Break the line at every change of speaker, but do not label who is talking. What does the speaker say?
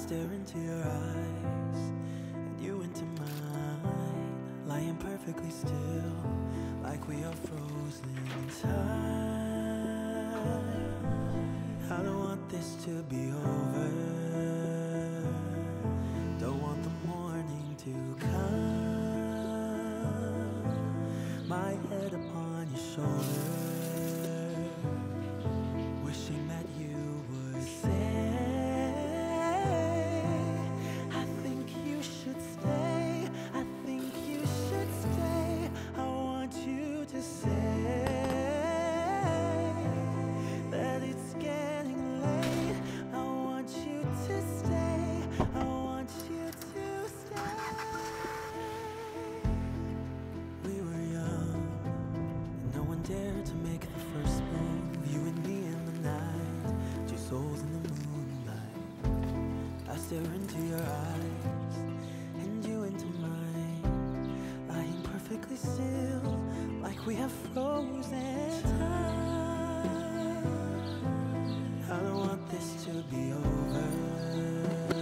stare into your eyes, and you into mine, lying perfectly still, like we are frozen in time. I don't want this to be over, don't want the morning to come. My head upon your shoulder, wishing that you would say, I think you should stay, I think you should stay. I want you to say that it's getting late. I want you to stay, I want you to stay. We were young, and no one dared to make the first move. You and me in the night, two souls in the moonlight. I stare into your eyes, and you into mine, lying perfectly still, like we have frozen time. I don't want this to be over,